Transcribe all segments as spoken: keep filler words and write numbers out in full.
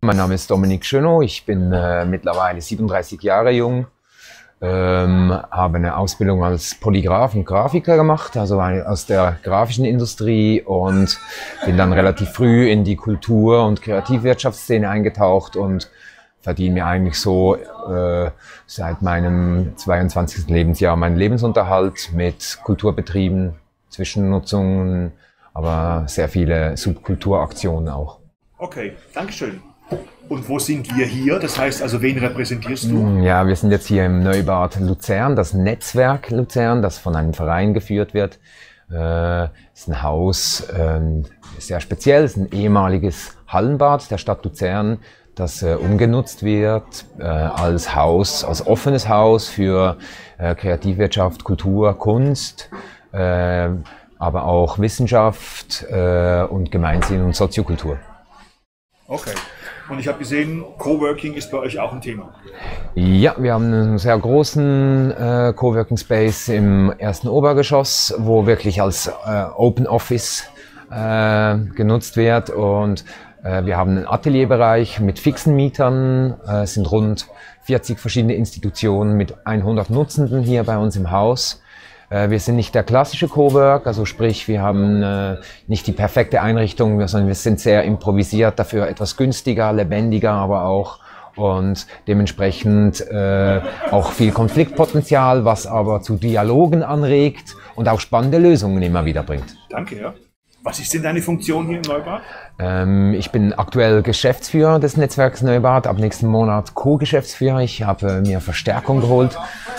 Mein Name ist Dominik Schönow, ich bin äh, mittlerweile siebenunddreißig Jahre jung, ähm, habe eine Ausbildung als Polygraph und Grafiker gemacht, also aus der grafischen Industrie, und bin dann relativ früh in die Kultur- und Kreativwirtschaftsszene eingetaucht und verdiene mir eigentlich so äh, seit meinem zweiundzwanzigsten Lebensjahr meinen Lebensunterhalt mit Kulturbetrieben, Zwischennutzungen, aber sehr viele Subkulturaktionen auch. Okay, Dankeschön. Und wo sind wir hier? Das heißt also, wen repräsentierst du? Ja, wir sind jetzt hier im Neubad Luzern, das Netzwerk Luzern, das von einem Verein geführt wird. Äh, ist ein Haus, äh, sehr speziell, ist ein ehemaliges Hallenbad der Stadt Luzern, das äh, umgenutzt wird äh, als Haus, als offenes Haus für äh, Kreativwirtschaft, Kultur, Kunst, äh, aber auch Wissenschaft äh, und Gemeinsinn und Soziokultur. Okay. Und ich habe gesehen, Coworking ist bei euch auch ein Thema. Ja, wir haben einen sehr großen äh, Coworking Space im ersten Obergeschoss, wo wirklich als äh, Open Office äh, genutzt wird, und äh, wir haben einen Atelierbereich mit fixen Mietern. Äh, es sind rund vierzig verschiedene Institutionen mit hundert Nutzenden hier bei uns im Haus. Wir sind nicht der klassische Cowork, also sprich, wir haben äh, nicht die perfekte Einrichtung, sondern wir sind sehr improvisiert, dafür etwas günstiger, lebendiger, aber auch, und dementsprechend äh, auch viel Konfliktpotenzial, was aber zu Dialogen anregt und auch spannende Lösungen immer wieder bringt. Danke, ja. Was ist denn deine Funktion hier im Neubad? Ähm, ich bin aktuell Geschäftsführer des Netzwerks Neubad, ab nächsten Monat Co-Geschäftsführer. Ich habe mir Verstärkung geholt.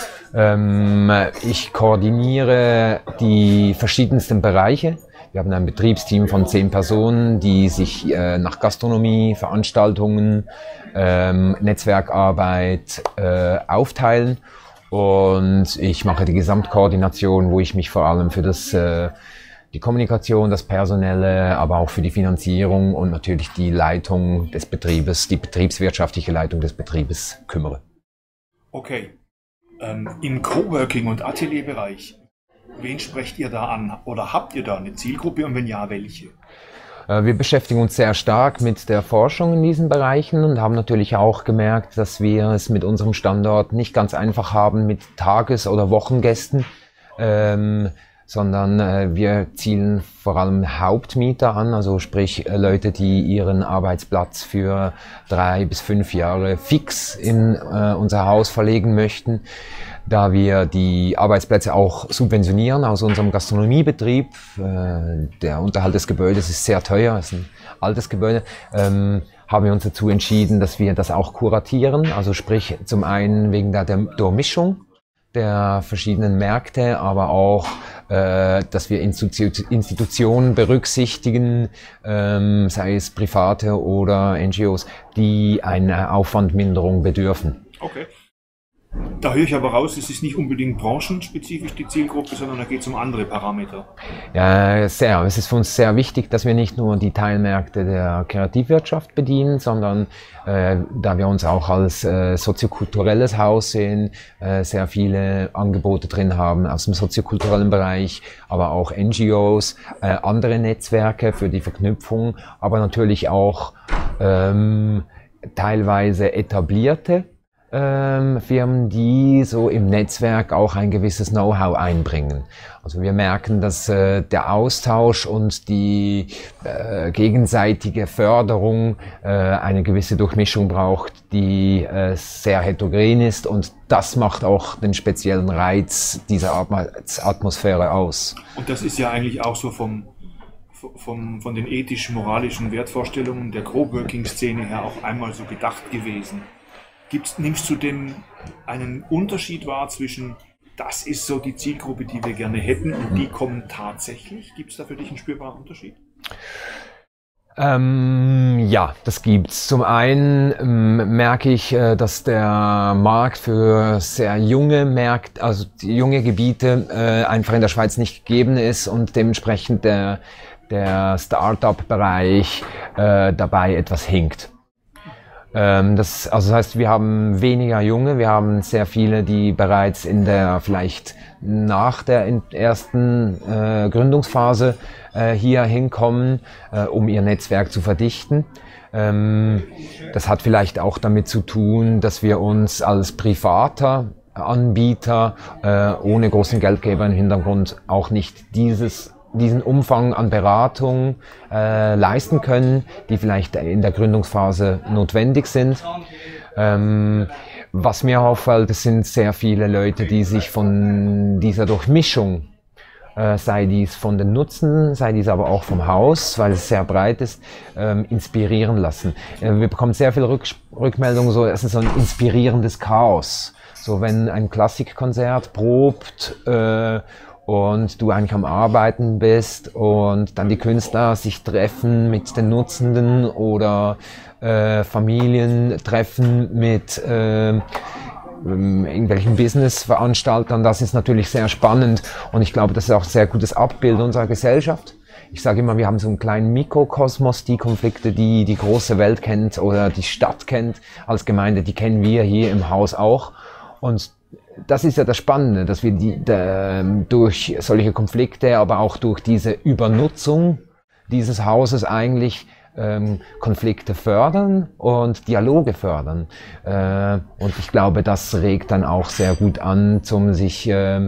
Ich koordiniere die verschiedensten Bereiche. Wir haben ein Betriebsteam von zehn Personen, die sich äh, nach Gastronomie, Veranstaltungen, ähm, Netzwerkarbeit äh, aufteilen. Und ich mache die Gesamtkoordination, wo ich mich vor allem für das, äh, die Kommunikation, das Personelle, aber auch für die Finanzierung und natürlich die Leitung des Betriebes, die betriebswirtschaftliche Leitung des Betriebes kümmere. Okay. Im Coworking- und Atelierbereich, wen sprecht ihr da an? Oder habt ihr da eine Zielgruppe, und wenn ja, welche? Wir beschäftigen uns sehr stark mit der Forschung in diesen Bereichen und haben natürlich auch gemerkt, dass wir es mit unserem Standort nicht ganz einfach haben mit Tages- oder Wochengästen, ähm, sondern äh, wir zielen vor allem Hauptmieter an, also sprich äh, Leute, die ihren Arbeitsplatz für drei bis fünf Jahre fix in äh, unser Haus verlegen möchten, da wir die Arbeitsplätze auch subventionieren aus unserem Gastronomiebetrieb. Äh, der Unterhalt des Gebäudes ist sehr teuer, es ist ein altes Gebäude. Ähm, haben wir uns dazu entschieden, dass wir das auch kuratieren, also sprich zum einen wegen der Durchmischung der verschiedenen Märkte, aber auch, äh, dass wir Institu- Institutionen berücksichtigen, ähm, sei es private oder N G Os, die einer Aufwandminderung bedürfen. Okay. Da höre ich aber raus, es ist nicht unbedingt branchenspezifisch die Zielgruppe, sondern da geht es um andere Parameter. Ja, sehr. Es ist für uns sehr wichtig, dass wir nicht nur die Teilmärkte der Kreativwirtschaft bedienen, sondern äh, da wir uns auch als äh, soziokulturelles Haus sehen, äh, sehr viele Angebote drin haben aus dem soziokulturellen Bereich, aber auch N G Os, äh, andere Netzwerke für die Verknüpfung, aber natürlich auch ähm, teilweise etablierte Ähm, Firmen, die so im Netzwerk auch ein gewisses Know-how einbringen. Also wir merken, dass äh, der Austausch und die äh, gegenseitige Förderung äh, eine gewisse Durchmischung braucht, die äh, sehr heterogen ist, und das macht auch den speziellen Reiz dieser Atmosphäre aus. Und das ist ja eigentlich auch so vom Vom, von den ethisch-moralischen Wertvorstellungen der Coworking-Szene her auch einmal so gedacht gewesen. Gibt's, nimmst du denn einen Unterschied wahr zwischen, das ist so die Zielgruppe, die wir gerne hätten, und die kommen tatsächlich? Gibt es da für dich einen spürbaren Unterschied? Ähm, ja, das gibt's. Zum einen ähm, merke ich, äh, dass der Markt für sehr junge Märkte, also junge Gebiete, äh, einfach in der Schweiz nicht gegeben ist und dementsprechend der, der Start-up-Bereich äh, dabei etwas hinkt. Ähm, das, also das heißt, wir haben weniger Junge, wir haben sehr viele, die bereits in der, vielleicht nach der ersten äh, Gründungsphase äh, hier hinkommen, äh, um ihr Netzwerk zu verdichten. Ähm, das hat vielleicht auch damit zu tun, dass wir uns als privater Anbieter äh, ohne großen Geldgeber im Hintergrund auch nicht dieses, diesen Umfang an Beratung äh, leisten können, die vielleicht in der Gründungsphase notwendig sind. Ähm, was mir auffällt, es sind sehr viele Leute, die sich von dieser Durchmischung, äh, sei dies von den Nutzen, sei dies aber auch vom Haus, weil es sehr breit ist, ähm, inspirieren lassen. Äh, wir bekommen sehr viel Rück Rückmeldungen, so, es ist so ein inspirierendes Chaos. So, wenn ein Klassikkonzert probt äh, und du eigentlich am Arbeiten bist und dann die Künstler sich treffen mit den Nutzenden oder äh, Familien treffen mit äh, irgendwelchen Business-Veranstaltern, das ist natürlich sehr spannend und ich glaube, das ist auch ein sehr gutes Abbild unserer Gesellschaft. Ich sage immer, wir haben so einen kleinen Mikrokosmos, die Konflikte, die die große Welt kennt oder die Stadt kennt als Gemeinde, die kennen wir hier im Haus auch. Und das ist ja das Spannende, dass wir die, der, durch solche Konflikte, aber auch durch diese Übernutzung dieses Hauses eigentlich ähm, Konflikte fördern und Dialoge fördern. Äh, und ich glaube, das regt dann auch sehr gut an, zum sich, äh,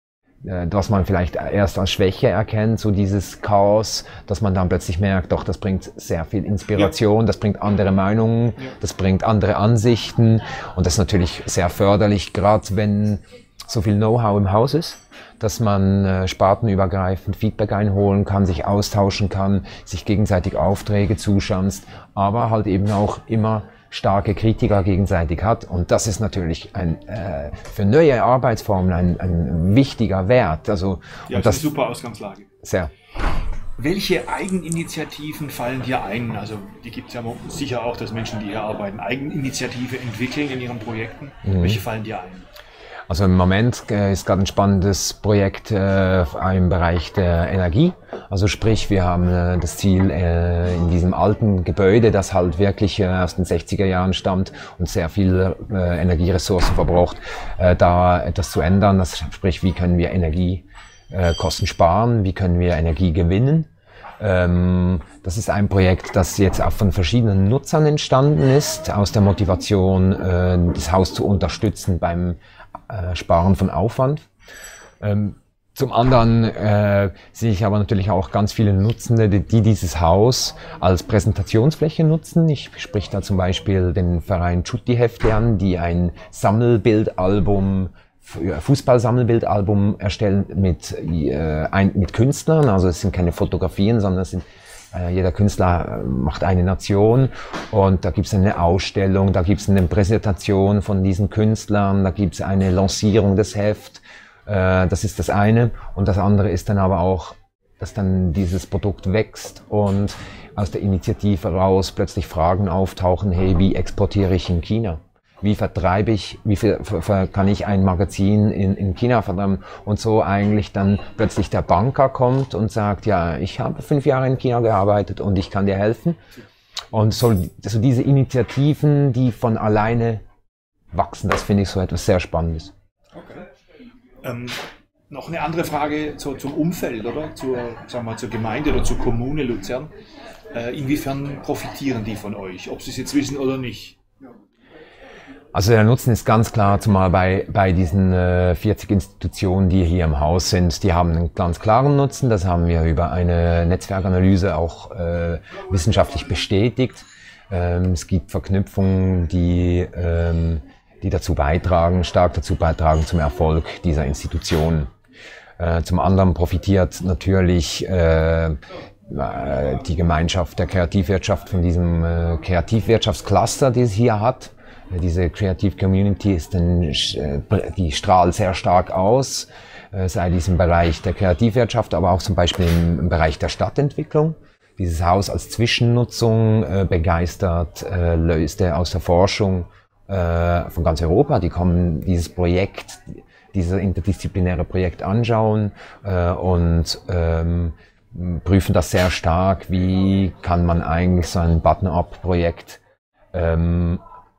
was man vielleicht erst als Schwäche erkennt, so dieses Chaos, dass man dann plötzlich merkt, doch, das bringt sehr viel Inspiration, ja. Das bringt andere Meinungen, ja. Das bringt andere Ansichten und das ist natürlich sehr förderlich, gerade wenn so viel Know-how im Haus ist, dass man äh, spartenübergreifend Feedback einholen kann, sich austauschen kann, sich gegenseitig Aufträge zuschanzt, aber halt eben auch immer starke Kritiker gegenseitig hat. Und das ist natürlich ein, äh, für neue Arbeitsformen ein, ein wichtiger Wert. Also, ja, und das ist eine super Ausgangslage. Sehr. Welche Eigeninitiativen fallen dir ein? Also die gibt es ja sicher auch, dass Menschen, die hier arbeiten, Eigeninitiative entwickeln in ihren Projekten. Mhm. Welche fallen dir ein? Also im Moment äh, ist gerade ein spannendes Projekt äh, im Bereich der Energie. Also sprich, wir haben äh, das Ziel, äh, in diesem alten Gebäude, das halt wirklich äh, aus den sechziger Jahren stammt und sehr viel äh, Energieressourcen verbraucht, äh, da etwas zu ändern. Das sprich, wie können wir Energiekosten äh, sparen, wie können wir Energie gewinnen. Ähm, das ist ein Projekt, das jetzt auch von verschiedenen Nutzern entstanden ist, aus der Motivation, äh, das Haus zu unterstützen beim Äh, Sparen von Aufwand. Ähm, zum anderen äh, sehe ich aber natürlich auch ganz viele Nutzende, die, die dieses Haus als Präsentationsfläche nutzen. Ich sprich da zum Beispiel den Verein Tutti-Hefte an, die ein Sammelbildalbum, Fußball-Sammelbildalbum erstellen mit, äh, ein, mit Künstlern. Also es sind keine Fotografien, sondern es sind jeder Künstler macht eine Nation und da gibt es eine Ausstellung, da gibt es eine Präsentation von diesen Künstlern, da gibt es eine Lancierung des Hefts, das ist das eine. Und das andere ist dann aber auch, dass dann dieses Produkt wächst und aus der Initiative raus plötzlich Fragen auftauchen, hey, wie exportiere ich in China? Wie vertreibe ich, wie viel kann ich ein Magazin in, in China vertreiben? Und so eigentlich dann plötzlich der Banker kommt und sagt, ja, ich habe fünf Jahre in China gearbeitet und ich kann dir helfen. Und so, so diese Initiativen, die von alleine wachsen, das finde ich so etwas sehr Spannendes. Okay. Ähm, noch eine andere Frage zu, zum Umfeld, oder? Zur, sagen wir mal, zur Gemeinde oder zur Kommune Luzern. Äh, inwiefern profitieren die von euch? Ob sie es jetzt wissen oder nicht? Also der Nutzen ist ganz klar, zumal bei, bei diesen äh, vierzig Institutionen, die hier im Haus sind, die haben einen ganz klaren Nutzen. Das haben wir über eine Netzwerkanalyse auch äh, wissenschaftlich bestätigt. Ähm, es gibt Verknüpfungen, die, ähm, die dazu beitragen, stark dazu beitragen zum Erfolg dieser Institutionen. Äh, zum anderen profitiert natürlich äh, die Gemeinschaft der Kreativwirtschaft von diesem äh, Kreativwirtschaftscluster, die es hier hat. Diese Creative Community ist dann, die strahlt sehr stark aus, sei dies im Bereich der Kreativwirtschaft, aber auch zum Beispiel im Bereich der Stadtentwicklung. Dieses Haus als Zwischennutzung begeistert Leute aus der Forschung von ganz Europa. Die kommen dieses Projekt, dieses interdisziplinäre Projekt anschauen und ähm, prüfen das sehr stark, wie kann man eigentlich so ein Button-up-Projekt ähm,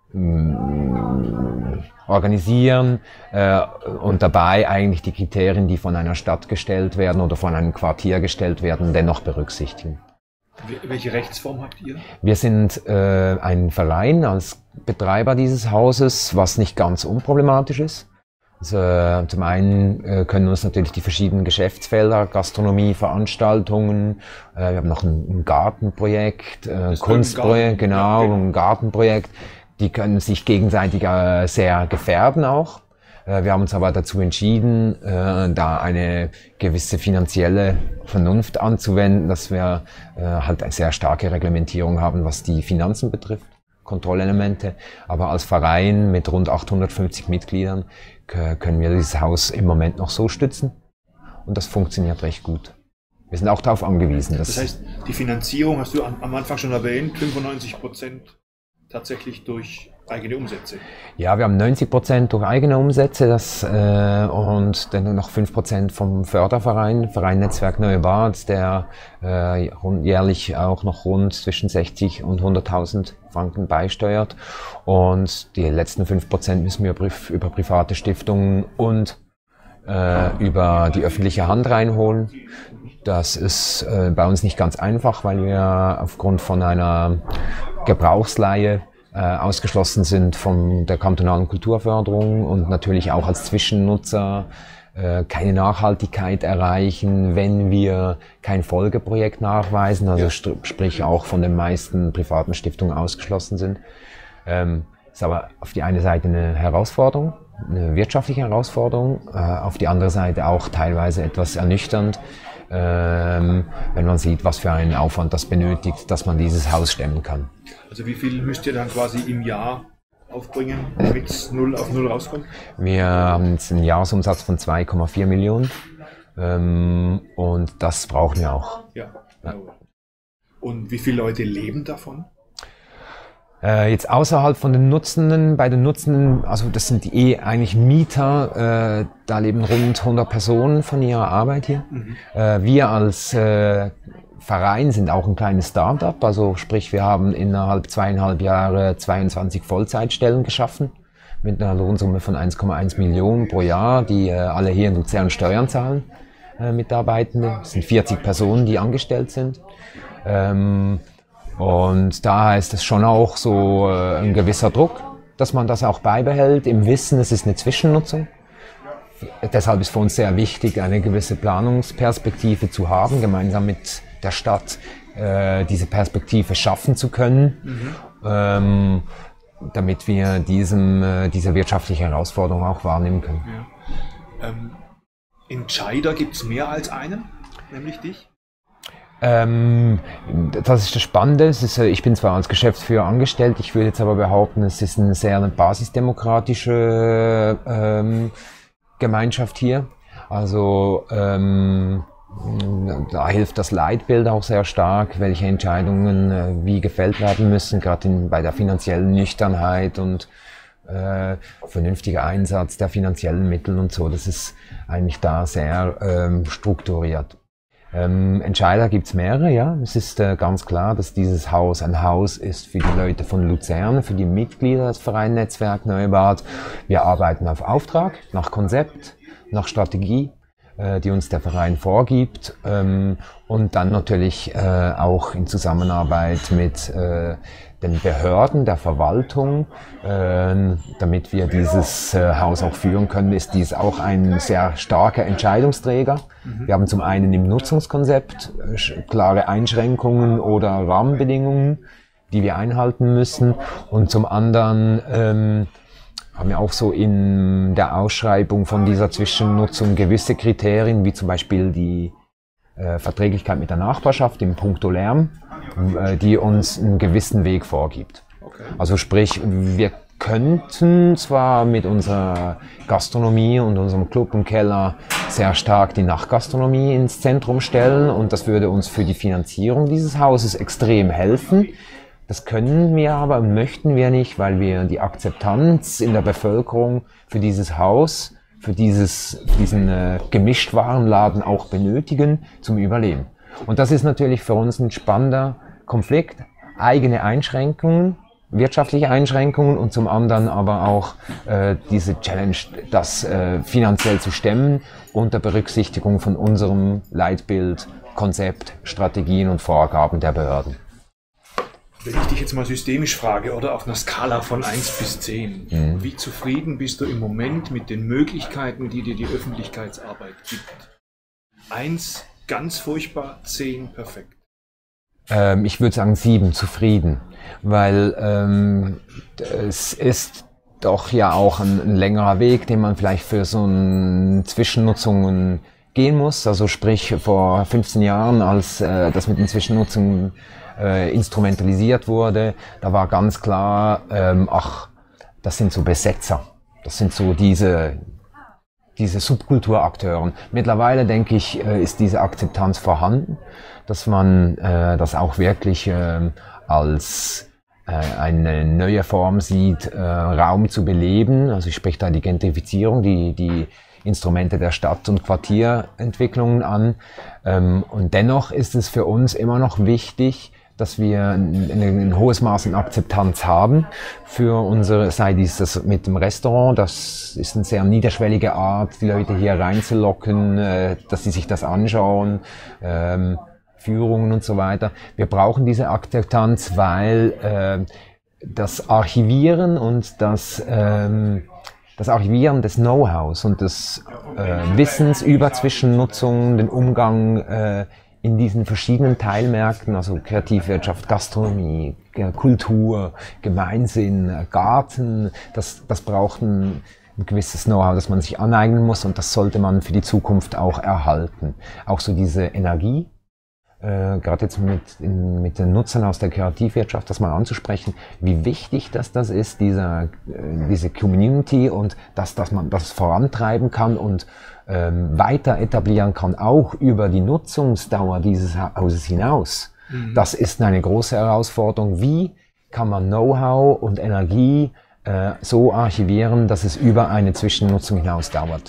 organisieren äh, und dabei eigentlich die Kriterien, die von einer Stadt gestellt werden oder von einem Quartier gestellt werden, dennoch berücksichtigen. Welche Rechtsform habt ihr? Wir sind äh, ein Verein als Betreiber dieses Hauses, was nicht ganz unproblematisch ist. Also, äh, zum einen äh, können uns natürlich die verschiedenen Geschäftsfelder, Gastronomie, Veranstaltungen, äh, wir haben noch ein, ein Gartenprojekt, äh, Kunstprojekt, genau, ja, genau, ein Gartenprojekt, die können sich gegenseitig äh, sehr gefährden auch. Äh, wir haben uns aber dazu entschieden, äh, da eine gewisse finanzielle Vernunft anzuwenden, dass wir äh, halt eine sehr starke Reglementierung haben, was die Finanzen betrifft, Kontrollelemente. Aber als Verein mit rund achthundertfünfzig Mitgliedern können wir dieses Haus im Moment noch so stützen und das funktioniert recht gut. Wir sind auch darauf angewiesen. Dass das heißt, die Finanzierung hast du am Anfang schon erwähnt, fünfundneunzig Prozent tatsächlich durch eigene Umsätze. Ja, wir haben neunzig Prozent durch eigene Umsätze das, äh, und dann noch fünf Prozent vom Förderverein, Verein Netzwerk Neue Bad, der äh, jährlich auch noch rund zwischen sechzig und hunderttausend Franken beisteuert. Und die letzten fünf Prozent müssen wir über private Stiftungen und äh, über die öffentliche Hand reinholen. Das ist äh, bei uns nicht ganz einfach, weil wir aufgrund von einer Gebrauchsleihe äh, ausgeschlossen sind von der kantonalen Kulturförderung und natürlich auch als Zwischennutzer äh, keine Nachhaltigkeit erreichen, wenn wir kein Folgeprojekt nachweisen, also sprich auch von den meisten privaten Stiftungen ausgeschlossen sind. Ähm, ist aber auf die eine Seite eine Herausforderung, eine wirtschaftliche Herausforderung, äh, auf die andere Seite auch teilweise etwas ernüchternd, ähm, wenn man sieht, was für einen Aufwand das benötigt, dass man dieses Haus stemmen kann. Also wie viel müsst ihr dann quasi im Jahr aufbringen, damit es null auf null rauskommt? Wir haben jetzt einen Jahresumsatz von zwei Komma vier Millionen ähm, und das brauchen wir auch. Ja. Ja. Und wie viele Leute leben davon? Äh, jetzt außerhalb von den Nutzenden, bei den Nutzenden, also das sind die eh eigentlich Mieter, äh, da leben rund hundert Personen von ihrer Arbeit hier. Mhm. Äh, wir als äh, Verein sind auch ein kleines Start-up, also sprich wir haben innerhalb zweieinhalb Jahre zweiundzwanzig Vollzeitstellen geschaffen mit einer Lohnsumme von eins Komma eins Millionen pro Jahr, die äh, alle hier in Luzern Steuern zahlen, äh, Mitarbeitende. Es sind vierzig Personen, die angestellt sind. Ähm, und da heißt es schon auch so äh, ein gewisser Druck, dass man das auch beibehält, im Wissen, es ist eine Zwischennutzung. Deshalb ist für uns sehr wichtig, eine gewisse Planungsperspektive zu haben, gemeinsam mit der Stadt äh, diese Perspektive schaffen zu können, mhm. ähm, damit wir diesem, äh, diese wirtschaftliche Herausforderung auch wahrnehmen können. Ja. Ähm, Entscheider gibt es mehr als einen, nämlich dich? Ähm, das ist das Spannende. Es ist, ich bin zwar als Geschäftsführer angestellt, ich würde jetzt aber behaupten, es ist eine sehr basisdemokratische ähm, Gemeinschaft hier. Also ähm, da hilft das Leitbild auch sehr stark, welche Entscheidungen äh, wie gefällt werden müssen, gerade bei der finanziellen Nüchternheit und äh, vernünftiger Einsatz der finanziellen Mittel und so. Das ist eigentlich da sehr ähm, strukturiert. Ähm, Entscheider gibt's mehrere, ja. Es ist äh, ganz klar, dass dieses Haus ein Haus ist für die Leute von Luzern, für die Mitglieder des Verein Netzwerk Neue Bad. Wir arbeiten auf Auftrag, nach Konzept, nach Strategie, äh, die uns der Verein vorgibt, ähm, und dann natürlich äh, auch in Zusammenarbeit mit äh, den Behörden, der Verwaltung, äh, damit wir dieses äh, Haus auch führen können, ist dies auch ein sehr starker Entscheidungsträger. Mhm. Wir haben zum einen im Nutzungskonzept äh, klare Einschränkungen oder Rahmenbedingungen, die wir einhalten müssen, und zum anderen ähm, haben wir auch so in der Ausschreibung von dieser Zwischennutzung gewisse Kriterien, wie zum Beispiel die äh, Verträglichkeit mit der Nachbarschaft im Punkto Lärm, äh, die uns einen gewissen Weg vorgibt. Okay. Also sprich, wir könnten zwar mit unserer Gastronomie und unserem Club und Keller sehr stark die Nachtgastronomie ins Zentrum stellen, und das würde uns für die Finanzierung dieses Hauses extrem helfen. Das können wir aber und möchten wir nicht, weil wir die Akzeptanz in der Bevölkerung für dieses Haus, für, dieses, für diesen äh, Gemischtwarenladen auch benötigen zum Überleben. Und das ist natürlich für uns ein spannender Konflikt, eigene Einschränkungen wirtschaftliche Einschränkungen und zum anderen aber auch äh, diese Challenge, das äh, finanziell zu stemmen unter Berücksichtigung von unserem Leitbild, Konzept, Strategien und Vorgaben der Behörden. Wenn ich dich jetzt mal systemisch frage oder auf einer Skala von eins bis zehn, mhm. wie zufrieden bist du im Moment mit den Möglichkeiten, die dir die Öffentlichkeitsarbeit gibt? eins ganz furchtbar, zehn perfekt. Ähm, ich würde sagen sieben, zufrieden, weil ähm, es ist doch ja auch ein, ein längerer Weg, den man vielleicht für so eine Zwischennutzungen gehen muss. Also sprich vor fünfzehn Jahren, als äh, das mit den Zwischennutzungen äh, instrumentalisiert wurde, da war ganz klar, ähm, ach, das sind so Besetzer, das sind so diese diese Subkulturakteuren. Mittlerweile, denke ich, ist diese Akzeptanz vorhanden, dass man äh, das auch wirklich äh, als äh, eine neue Form sieht, äh, Raum zu beleben. Also ich spreche da die Gentrifizierung, die, die Instrumente der Stadt- und Quartierentwicklungen an. Ähm, und dennoch ist es für uns immer noch wichtig, dass wir ein, ein hohes Maß an Akzeptanz haben für unsere, sei dies das mit dem Restaurant, das ist eine sehr niederschwellige Art, die Leute hier reinzulocken, äh, dass sie sich das anschauen, ähm, Führungen und so weiter. Wir brauchen diese Akzeptanz, weil äh, das Archivieren und das ähm, Das Archivieren des Know-hows und des äh, Wissens über Zwischennutzung, den Umgang äh, in diesen verschiedenen Teilmärkten, also Kreativwirtschaft, Gastronomie, Kultur, Gemeinsinn, Garten, das, das braucht ein, ein gewisses Know-how, das man sich aneignen muss und das sollte man für die Zukunft auch erhalten. Auch so diese Energie, äh, gerade jetzt mit, in, mit den Nutzern aus der Kreativwirtschaft, das mal anzusprechen, wie wichtig das, das ist, dieser, äh, diese Community und dass, dass man das vorantreiben kann und ähm, weiter etablieren kann, auch über die Nutzungsdauer dieses Hauses hinaus. Mhm. Das ist eine große Herausforderung. Wie kann man Know-how und Energie äh, so archivieren, dass es über eine Zwischennutzung hinaus dauert?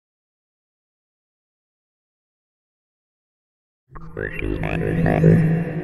Thank you.